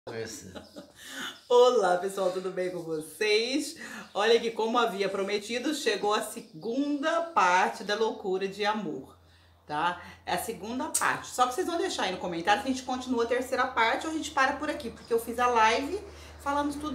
Olá pessoal, tudo bem com vocês? Olha aqui, como havia prometido, chegou a segunda parte da loucura de amor, tá? É a segunda parte, só que vocês vão deixar aí no comentário se a gente continua a terceira parte ou a gente para por aqui, porque eu fiz a live falando tudo...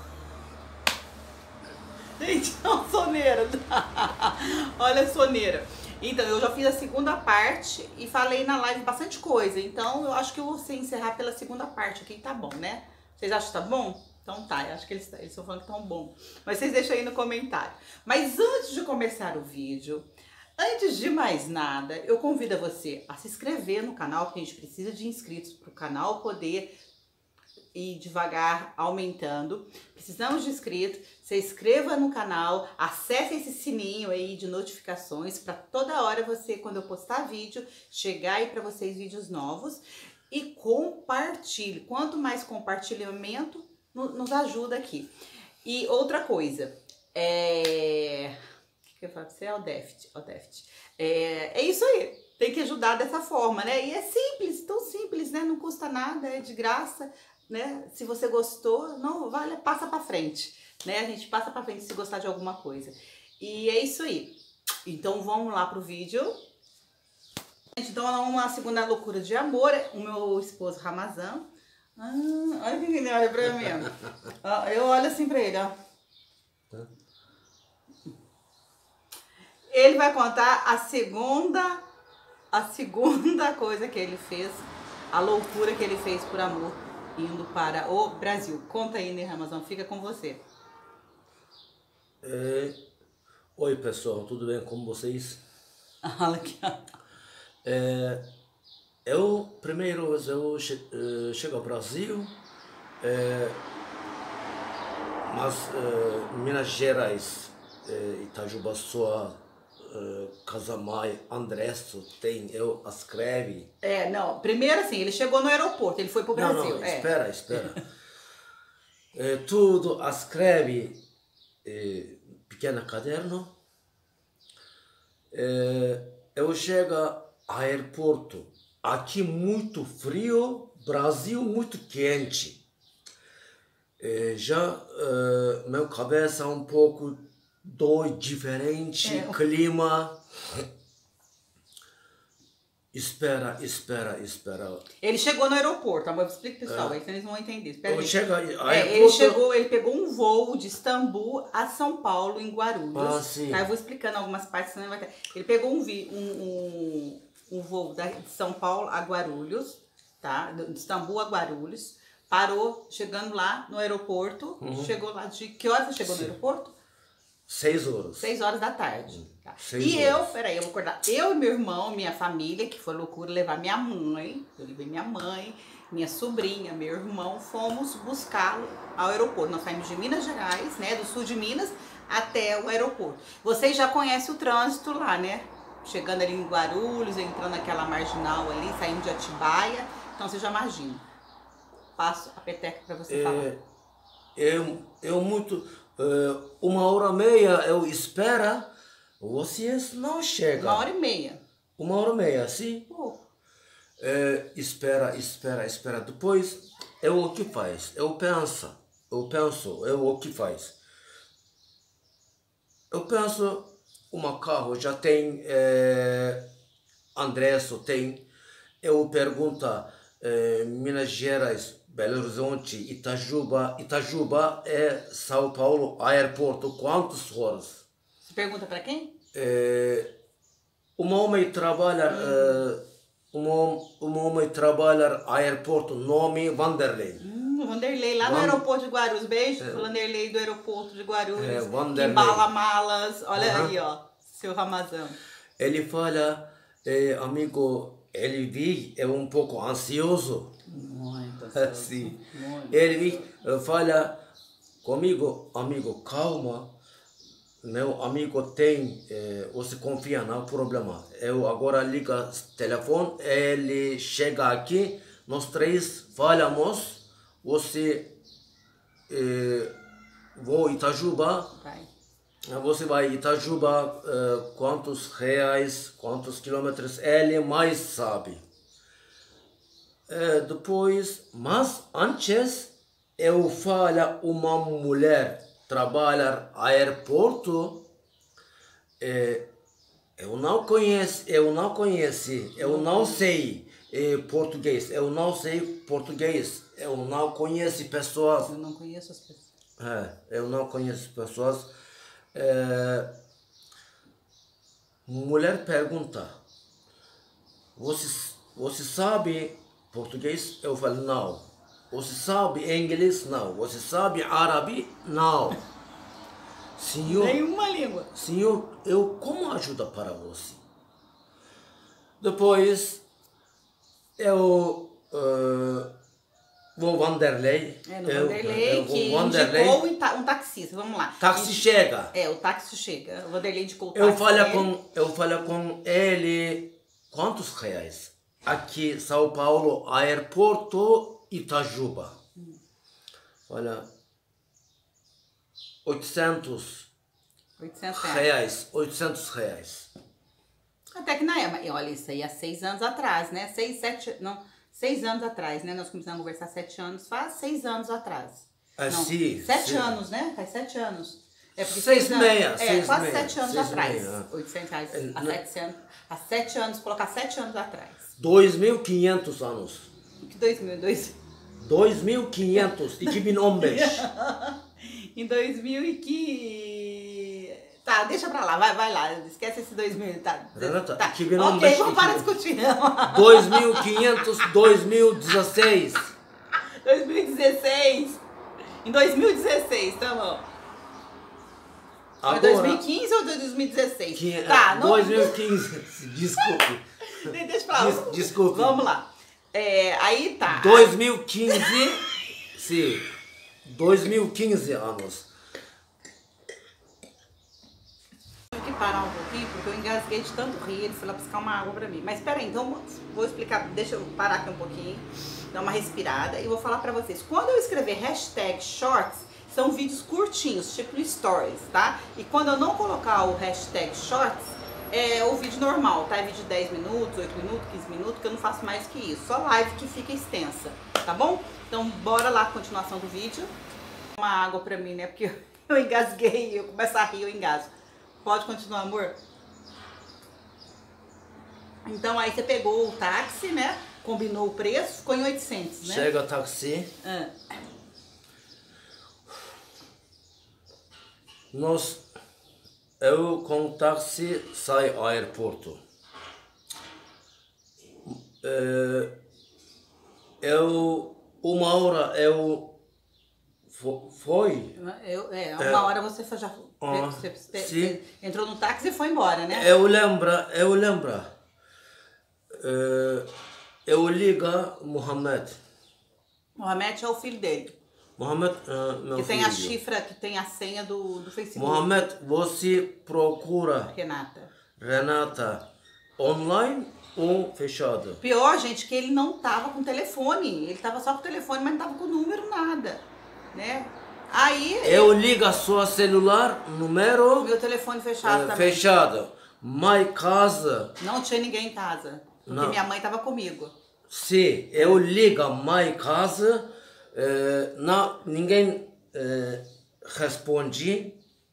Gente, não, soneira! Olha a soneira! Então, eu já fiz a segunda parte e falei na live bastante coisa, então eu acho que eu vou encerrar pela segunda parte aqui, tá bom, né? Vocês acham que tá bom? Então tá, eu acho que eles estão falando que tá bom. Mas vocês deixam aí no comentário. Mas antes de começar o vídeo, antes de mais nada, eu convido a você a se inscrever no canal, porque a gente precisa de inscritos para o canal poder ir devagar aumentando. Precisamos de inscritos. Se inscreva no canal, acesse esse sininho aí de notificações para toda hora você, quando eu postar vídeo, chegar aí para vocês vídeos novos. E compartilhe. Quanto mais compartilhamento, nos ajuda aqui. E outra coisa, o que eu falo pra você? É o déficit. É isso aí. Tem que ajudar dessa forma, né? E é simples, tão simples, né? Não custa nada, é de graça, né? Se você gostou, não vale, passa pra frente, né? A gente passa pra frente se gostar de alguma coisa. E é isso aí. Então vamos lá pro vídeo. Então, uma segunda loucura de amor, o meu esposo Ramazan. Olha que ele olha pra mim. Eu olho assim pra ele, ó. Ele vai contar a segunda coisa que ele fez, a loucura que ele fez por amor, indo para o Brasil. Conta aí, né, Ramazan? Fica com você. Oi, pessoal, tudo bem com vocês? Olha aqui, ó. Primeiro eu chego ao Brasil, mas Minas Gerais, Itajubá, Casamai, Andresso, eu escreve. Não, primeiro assim, ele chegou no aeroporto, ele foi pro Brasil. Não, espera. Tudo escreve, pequeno caderno. Eu chego ao aeroporto, aqui muito frio, Brasil muito quente. Meu cabeça um pouco diferente, clima. Espera. Ele chegou no aeroporto, eu explico pessoal, aí vocês vão entender. Espera aí. Ele pegou um voo de Istambul a São Paulo, em Guarulhos. Sim. Tá, eu vou explicando algumas partes, senão vai ter. Ele pegou um voo de São Paulo a Guarulhos, tá? De Istambul a Guarulhos. Parou, chegando lá no aeroporto. Chegou lá de... Que horas você chegou no aeroporto? 6 horas. 6 horas da tarde. Tá. Peraí, eu vou acordar. Eu e meu irmão, minha família, que foi loucura, levar minha mãe. Eu levei minha mãe, minha sobrinha, meu irmão, fomos buscá-lo ao aeroporto. Nós saímos de Minas Gerais, né, do sul de Minas, até o aeroporto. Vocês já conhecem o trânsito lá, né? Chegando ali em Guarulhos, entrando naquela marginal ali, saindo de Atibaia. Então você já imagina. Passo a peteca para você falar. Eu muito... 1h30 eu espero, vocês não chegam. 1h30. 1h30, sim? Espera. Depois, o que faz? Eu penso, o que faz? Eu penso, um carro já tem, Andresso tem, eu pergunto, Minas Gerais, Belo Horizonte, Itajubá é São Paulo, aeroporto, quantas horas? Você pergunta para quem? Um homem trabalha, aeroporto, nome Vanderlei. Vanderlei, lá no aeroporto de Guarulhos. Beijo pro Vanderlei do aeroporto de Guarulhos, que embala malas. Olha aí, ó, seu Ramazan. Ele fala, amigo, ele é um pouco ansioso. Muito assim. Ele fala comigo, amigo, calma, meu amigo tem, você confia no problema. Eu agora ligo o telefone, ele chega aqui, nós três falamos, você vou Itajubá, você vai Itajubá, quantos reais, quantos quilômetros, ele mais sabe. Depois, mas antes eu falo uma mulher trabalhar no aeroporto, eu não sei português, eu não conheço pessoas. Eu não conheço as pessoas. Eu não conheço pessoas. Mulher pergunta, você sabe português? Eu falo, não. Você sabe inglês? Não. Você sabe árabe? Não. Senhor, Nenhuma língua. Senhor, eu como ajuda para você? Depois, eu vou Vanderlei. No Vanderlei, que Vanderlei. indicou um taxista. Vamos lá. Táxi chega. O táxi chega. O Vanderlei indicou o táxi. Eu falo com ele, quantos reais? Aqui, São Paulo, aeroporto Itajuba. Olha, 800 reais. 800 reais. Até que na época, olha, isso aí há 6 anos atrás, né? 6 anos atrás, né? Nós começamos a conversar 7 anos, faz 6 anos atrás. Sim. 7 anos, né? Faz 7 anos. Porque 6,6. Quase 7 anos atrás. 800 reais há 7 anos, colocar 7 anos atrás. 2.500 anos. Que 2002? 2.500. 2011. Em 2015. Tá, deixa pra lá, vai lá. Esquece esse 2000. Tá. Renata, tá. Ok, vamos para discutir. 2.500, 2016. 2016. Em 2016, tá bom. Foi 2015 ou 2016? Tá, não. 2015, desculpe. Deixa pra lá. Desculpe. Vamos lá. Aí tá. 2015, sim. 2015 anos. Tive que parar um pouquinho, porque eu engasguei de tanto rir. Ele foi lá buscar uma água pra mim. Mas peraí, então vou explicar. Deixa eu parar aqui um pouquinho, dar uma respirada e vou falar pra vocês. Quando eu escrever hashtag shorts, são vídeos curtinhos, tipo stories, tá? E quando eu não colocar o hashtag shorts, é o vídeo normal, tá? É vídeo de 10 minutos, 8 minutos, 15 minutos, que eu não faço mais que isso. Só live que fica extensa, tá bom? Então bora lá a continuação do vídeo. Uma água pra mim, né? Porque eu engasguei, eu começo a rir, eu engasgo. Pode continuar, amor? Então aí você pegou o táxi, né? Combinou o preço, ficou em 800, né? Chega o táxi. Eu com o táxi saio ao aeroporto. Uma hora foi. Uma hora você já você entrou no táxi e foi embora, né? Eu lembro. Eu liga Mohamed. Mohamed é o filho dele. Mohamed, meu que filho. Tem a chifra, que tem a senha do Facebook. Mohamed, você procura Renata online ou fechado? Pior, gente, que ele não tava com telefone. Ele tava só com o telefone, mas não tava com o número, nada, né? Aí... Eu ligo a sua celular, número... Meu telefone fechado também. Fechado. Mas casa... Não tinha ninguém em casa, porque minha mãe tava comigo. Sim, eu ligo a minha casa, ninguém responde.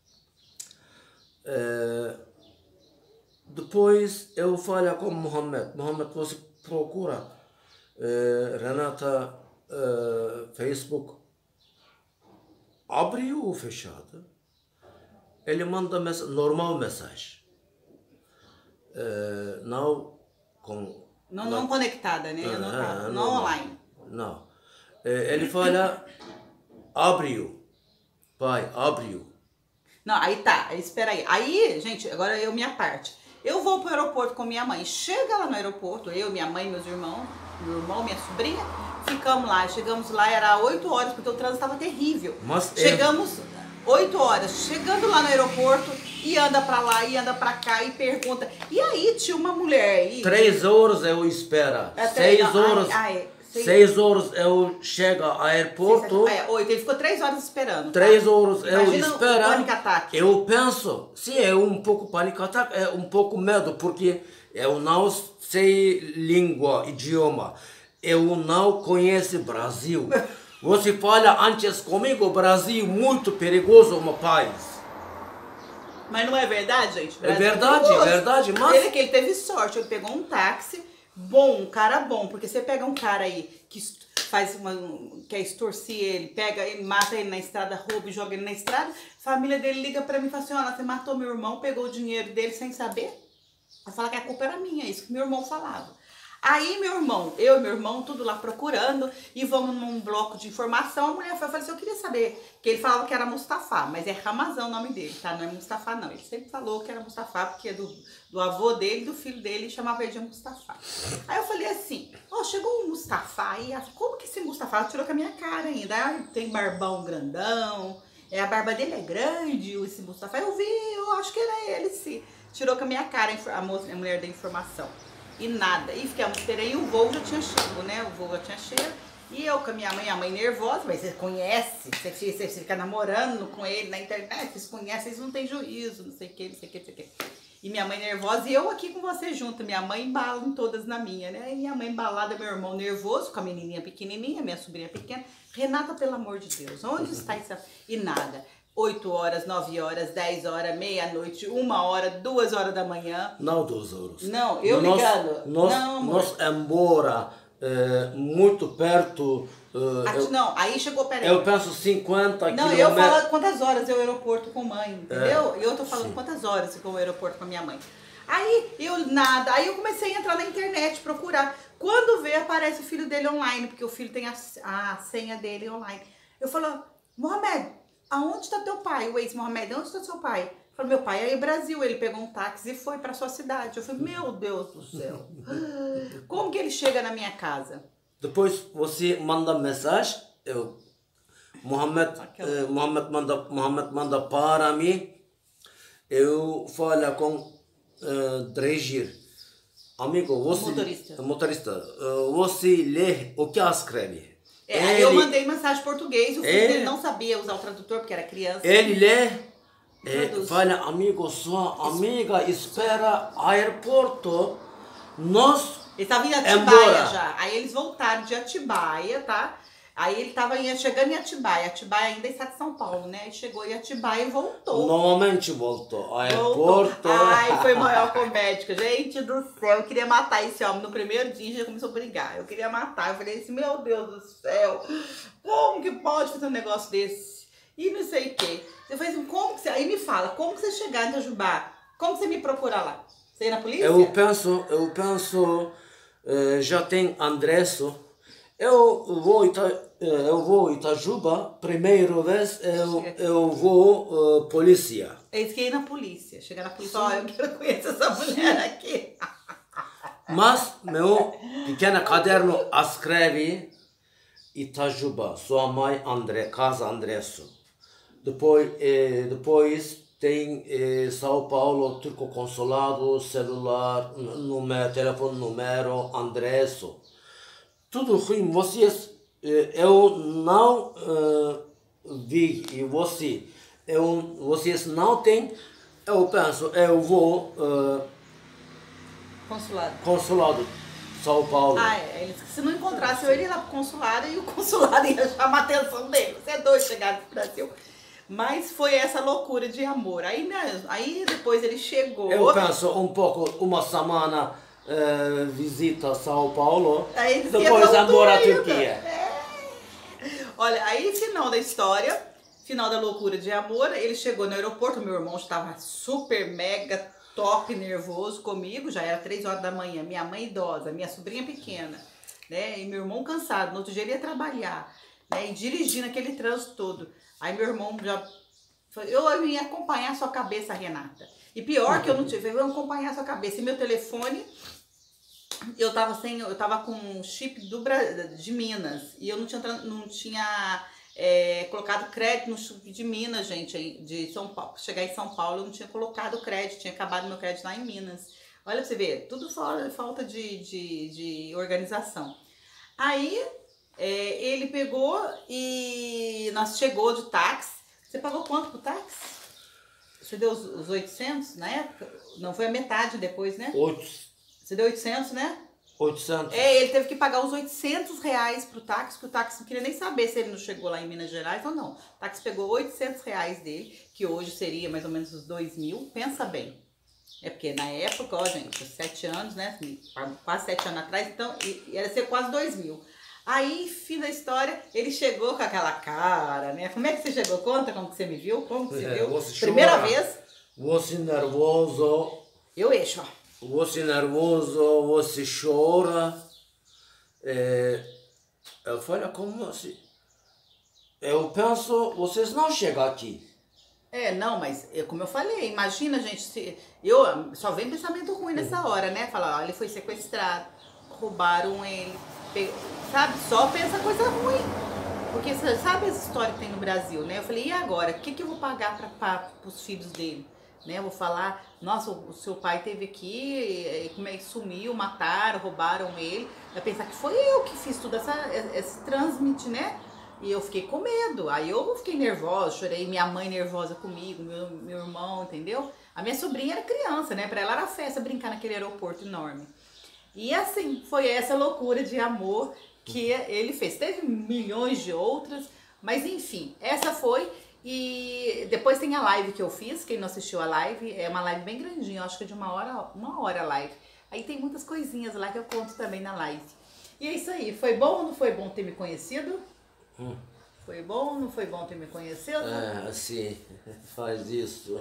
Depois eu falo com Mohamed. Mohamed, você procura Renata Facebook. Abriu ou fechado? Ele manda normal mensagem. Não conectada, né? Não online. Não. Ele fala, abriu. Pai, abriu. Não, aí tá, espera aí. Aí, gente, agora minha parte. Eu vou pro aeroporto com minha mãe. Chega lá no aeroporto, eu, minha mãe, meus irmãos, meu irmão, minha sobrinha, chegamos lá, era 8 horas, porque o trânsito estava terrível. Chegamos 8 horas, chegando lá no aeroporto, e anda pra lá, e anda pra cá, e pergunta. E aí tinha uma mulher aí... 3 horas eu espero. 6 horas... 6 horas eu chego ao aeroporto. 8, ele ficou 3 horas esperando. 3 horas eu Imagina espero. O pânico ataque. Eu penso, sim, é um pouco pânico ataque, é um pouco medo, porque eu não sei língua, idioma. eu não conheço Brasil. Você fala antes comigo, Brasil muito perigoso, meu país. Mas não é verdade, gente? É verdade, é verdade, mas... Ele teve sorte, ele pegou um táxi bom, um cara bom, porque você pega um cara aí que faz quer extorcer ele, pega ele, mata ele na estrada, rouba e joga ele na estrada, a família dele liga pra mim e fala assim, olha, você matou meu irmão, pegou o dinheiro dele sem saber? Vai falar que a culpa era minha, isso que meu irmão falava. Aí eu e meu irmão, tudo lá procurando, e vamos num bloco de informação, a mulher falou assim, eu queria saber, que ele falava que era Mustafa, mas é Ramazão o nome dele, tá? Não é Mustafa não, ele sempre falou que era Mustafa, porque é do avô dele, do filho dele, chamava ele de Mustafa. Aí eu falei assim, ó, chegou um Mustafa aí, como que esse Mustafa? Ela tirou com a minha cara ainda, aí tem barbão grandão, a barba dele é grande, esse Mustafa, eu acho que era ele, sim. Tirou com a minha cara a mulher da informação. E nada. E ficamos esperando. E o voo já tinha chego, né? O voo já tinha chego. E eu com a mãe nervosa. Mas você conhece, você fica namorando com ele na internet, vocês conhecem, vocês não têm juízo, não sei o que, não sei o que, não sei o que. E minha mãe nervosa e eu aqui com você junto. Minha mãe embala em todas na minha, né? E minha mãe embalada, meu irmão nervoso, com a menininha pequenininha, minha sobrinha pequena. Renata, pelo amor de Deus, onde está isso? E nada. 8 horas, 9 horas, 10 horas, meia-noite, 1 hora, 2 horas da manhã. Não 2 horas. Não, eu ligando. Nós embora muito perto. Não, aí chegou, peraí. Eu penso 50 não, quilômetros. Eu falo quantas horas eu aeroporto com mãe, entendeu? Eu tô falando quantas horas ficou o aeroporto com a minha mãe. Aí eu comecei a entrar na internet, procurar. Quando vê, aparece o filho dele online, porque o filho tem a senha dele online. Eu falo, Mohamed, aonde está teu pai? O ex-Mohamed, onde está seu pai? Eu falei, meu pai é aí no Brasil, ele pegou um táxi e foi para sua cidade. Eu falei, meu Deus do céu, como que ele chega na minha casa? Depois você manda mensagem, Mohamed manda para mim, eu falo com dirigir. Amigo, motorista, você lê o que escreve? Aí eu mandei mensagem em português, o filho dele não sabia usar o tradutor porque era criança. Ele lê, fala, amigo, sua amiga espera aeroporto, nós ele estava em Atibaia já, aí eles voltaram de Atibaia, tá? Aí ele estava chegando em Atibaia, Atibaia ainda está de São Paulo, né? Aí chegou em Atibaia e voltou. Normalmente voltou, aeroporto. Ai, foi maior comédia, gente do céu, eu queria matar esse homem, no primeiro dia já começou a brigar, eu queria matar, eu falei assim, meu Deus do céu, como que pode fazer um negócio desse? E não sei o quê. Eu falei assim, como que você... Aí me fala, como que você chegar em Itajubá? Como que você me procura lá? Você ir na polícia? Eu penso, já tem endereço. Eu vou Itajuba, primeira vez eu vou polícia. Eles querem ir na polícia, chegar na polícia, ó, eu quero conhecer essa mulher aqui. Mas meu pequeno caderno escreve Itajuba, sua mãe casa endereço. Depois tem São Paulo, Turco Consulado, celular, telefone, número, endereço. Tudo ruim, vocês, eu não vi, e vocês não têm, eu penso, eu vou consulado São Paulo. Se não encontrasse, eu iria lá pro consulado e o consulado ia chamar a atenção dele. Você é doido chegar no Brasil. Mas foi essa loucura de amor. Aí depois ele chegou. Eu penso um pouco, uma semana visita São Paulo, depois amor à Turquia. Olha, aí final da história, final da loucura de amor, ele chegou no aeroporto, meu irmão estava super mega top nervoso comigo, já era 3 horas da manhã, minha mãe idosa, minha sobrinha pequena, né, e meu irmão cansado, no outro dia ele ia trabalhar, né, e dirigindo aquele trânsito todo. Aí meu irmão já falou, eu ia acompanhar a sua cabeça, Renata. E pior que eu não tive, eu ia acompanhar a sua cabeça. E meu telefone, eu tava com um chip de Minas. E eu não tinha colocado crédito no chip de Minas, gente, de São Paulo. Chegar em São Paulo, eu não tinha colocado crédito, tinha acabado meu crédito lá em Minas. Olha pra você ver, tudo falta de organização. Aí ele pegou e nós chegou de táxi. Você pagou quanto pro táxi? Você deu os 800 na época? Não, foi a metade depois, né? 8. Você deu 800, né? 800. Ele teve que pagar uns R$ 800 pro táxi, que o táxi não queria nem saber se ele não chegou lá em Minas Gerais ou não. O táxi pegou R$ 800 dele, que hoje seria mais ou menos os 2.000, pensa bem. É porque na época, ó gente, 7 anos, né, quase 7 anos atrás, então ia ser quase 2.000. Aí, fim da história, ele chegou com aquela cara, né? Como é que você chegou? Conta como que você me viu, como que você viu? Primeira vez. Você nervoso. Eu eixo, ó. Você nervoso, você chora. Eu falo como assim. Eu penso, vocês não chegam aqui. Não, mas como eu falei, imagina, gente, eu só vem pensamento ruim nessa hora, né? Falar, ó, ele foi sequestrado, roubaram ele, sabe? Só pensa coisa ruim. Porque você sabe essa história que tem no Brasil, né? Eu falei, e agora? O que eu vou pagar para os filhos dele? Né? Eu vou falar, nossa, o seu pai esteve aqui, como é que sumiu, mataram, roubaram ele. Vai pensar que foi eu que fiz tudo esse transmite, né? E eu fiquei com medo, aí eu fiquei nervosa, chorei, minha mãe nervosa comigo, meu irmão, entendeu? A minha sobrinha era criança, né? Pra ela era festa brincar naquele aeroporto enorme. E assim, foi essa loucura de amor que ele fez. Teve milhões de outras, mas enfim, essa foi. E depois tem a live que eu fiz, quem não assistiu a live, é uma live bem grandinha, eu acho que é de uma hora a live. Aí tem muitas coisinhas lá que eu conto também na live. E é isso aí, foi bom ou não foi bom ter me conhecido? Foi bom ou não foi bom ter me conhecido? Assim, faz isso.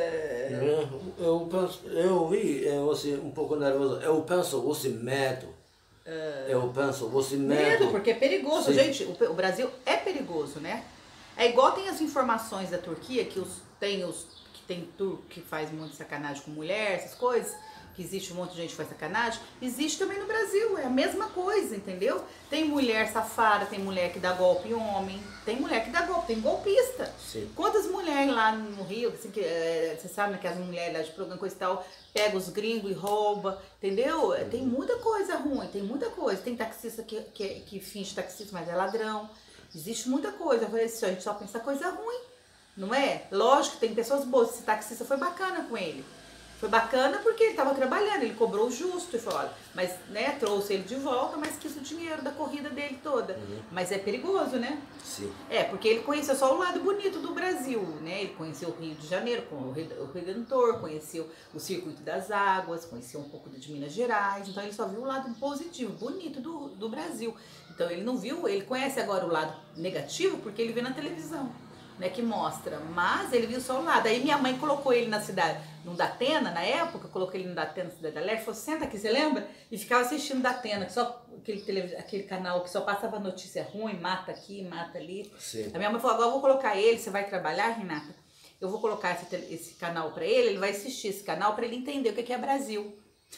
Eu penso, eu vi você um pouco nervoso. Eu penso, você medo. Eu penso, você medo. Medo, porque é perigoso. Sim. Gente, o Brasil é perigoso, né? É igual tem as informações da Turquia, que tem turco que faz um monte de sacanagem com mulher, essas coisas. Que existe um monte de gente que faz sacanagem, existe também no Brasil, é a mesma coisa, entendeu? Tem mulher safada, tem mulher que dá golpe em homem, tem mulher que dá golpe, tem golpista. Sim. Quantas mulheres lá no Rio, assim, você sabe, né, que as mulheres lá de programa, coisa e tal, pega os gringos e rouba, entendeu? Tem muita coisa ruim, tem muita coisa. Tem taxista que finge taxista, mas é ladrão. Existe muita coisa. Eu falei assim, a gente só pensa coisa ruim, não é? Lógico que tem pessoas boas, esse taxista foi bacana com ele. Foi bacana porque ele estava trabalhando, ele cobrou o justo e falou, olha, mas né, trouxe ele de volta, mas quis o dinheiro da corrida dele toda. Mas é perigoso, né? Sim. Porque ele conheceu só o lado bonito do Brasil, né? Ele conheceu o Rio de Janeiro, o Redentor, conheceu o Circuito das Águas, conheceu um pouco de Minas Gerais, então ele só viu o lado positivo, bonito do Brasil. Então ele não viu, ele conhece agora o lado negativo porque ele vê na televisão. Né, que mostra, mas ele viu só o lado. Aí minha mãe colocou ele na cidade, no Datena, na época, colocou ele no Datena, Cidade Alerta, falou, senta aqui, você lembra? E ficava assistindo Datena, que só aquele canal que só passava notícia ruim, mata aqui, mata ali. Sim. A minha mãe falou, agora eu vou colocar ele, você vai trabalhar, Renata? Eu vou colocar esse canal pra ele vai assistir esse canal pra ele entender o que é Brasil.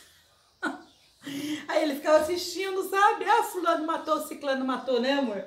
Aí ele ficava assistindo, sabe? Fulano matou, ciclano matou, né, amor?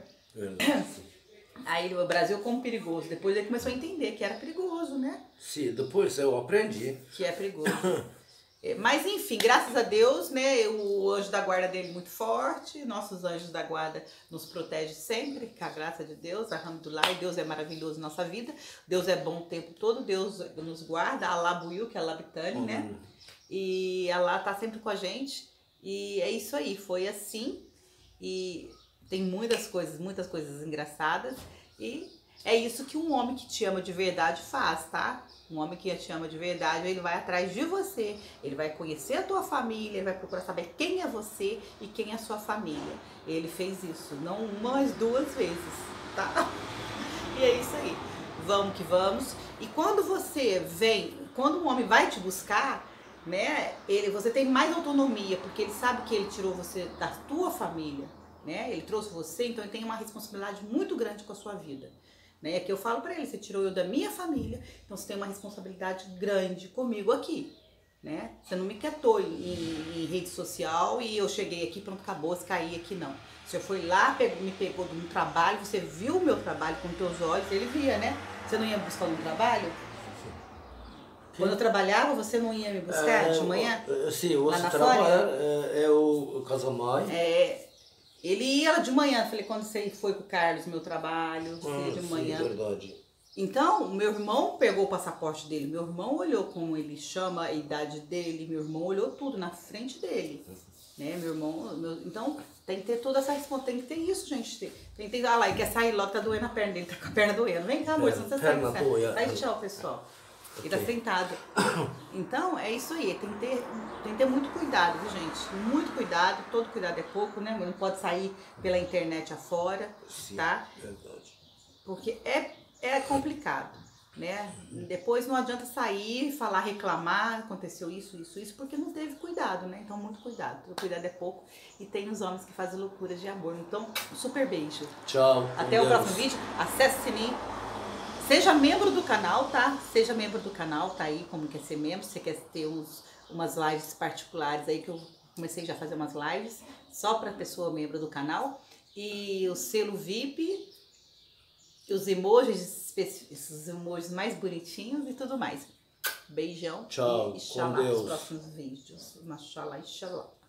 Aí o Brasil como perigoso. Depois ele começou a entender que era perigoso, né? Sim, depois eu aprendi. Que é perigoso. Mas enfim, graças a Deus, né? O anjo da guarda dele muito forte. Nossos anjos da guarda nos protegem sempre, com a graça de Deus. Alhamdulillah, e Deus é maravilhoso na nossa vida. Deus é bom o tempo todo, Deus nos guarda. Allah Buiu, que é Allah Bitani, né? E Allah tá sempre com a gente. E é isso aí, foi assim. E tem muitas coisas engraçadas. E é isso que um homem que te ama de verdade faz, tá? Um homem que te ama de verdade, ele vai atrás de você. Ele vai conhecer a tua família, ele vai procurar saber quem é você e quem é a sua família. Ele fez isso, não uma, mas 2 vezes, tá? E é isso aí. Vamos que vamos. E quando você vem, quando um homem vai te buscar, né? Você tem mais autonomia, porque ele sabe que ele tirou você da tua família. Né? Ele trouxe você, então ele tem uma responsabilidade muito grande com a sua vida. Né? Que eu falo pra ele, você tirou eu da minha família, então você tem uma responsabilidade grande comigo aqui. Né? Você não me quietou em rede social e eu cheguei aqui, pronto, acabou, você caí aqui, não. Você foi lá, me pegou no trabalho, você viu o meu trabalho com teus olhos, ele via, né? Você não ia me buscar no trabalho? Quando eu trabalhava, você não ia me buscar de manhã? Sim, você trabalha, eu casamento. Ele ia de manhã, falei, quando você foi com o Carlos, meu trabalho, você ia de manhã. Sim, verdade. Então, meu irmão pegou o passaporte dele, meu irmão olhou como ele chama, a idade dele, meu irmão olhou tudo na frente dele. né? Meu irmão, então tem que ter toda essa responsabilidade, tem que ter isso, gente. Tem que ter, ah lá, ele quer sair logo, tá doendo a perna dele, tá com a perna doendo. Vem cá, amor, você sai. Aí tchau, pessoal. Ele tá sentado. Então, é isso aí, tem que ter muito cuidado, viu, gente? Muito cuidado, todo cuidado é pouco, né? Não pode sair pela internet afora, tá? Verdade. Porque é complicado, né? Depois não adianta sair, falar, reclamar, aconteceu isso, porque não teve cuidado, né? Então, muito cuidado. O cuidado é pouco e tem os homens que fazem loucuras de amor. Então, um super beijo. Tchau. Até o próximo vídeo. Acesse o sininho. Seja membro do canal, tá? Seja membro do canal, tá aí como quer ser membro. Você quer ter umas lives particulares aí, que eu comecei já a fazer umas lives só pra pessoa membro do canal. E o selo VIP, os emojis, esses emojis mais bonitinhos e tudo mais. Beijão. Tchau. E inshallah nos próximos vídeos. Mashallah, inshallah.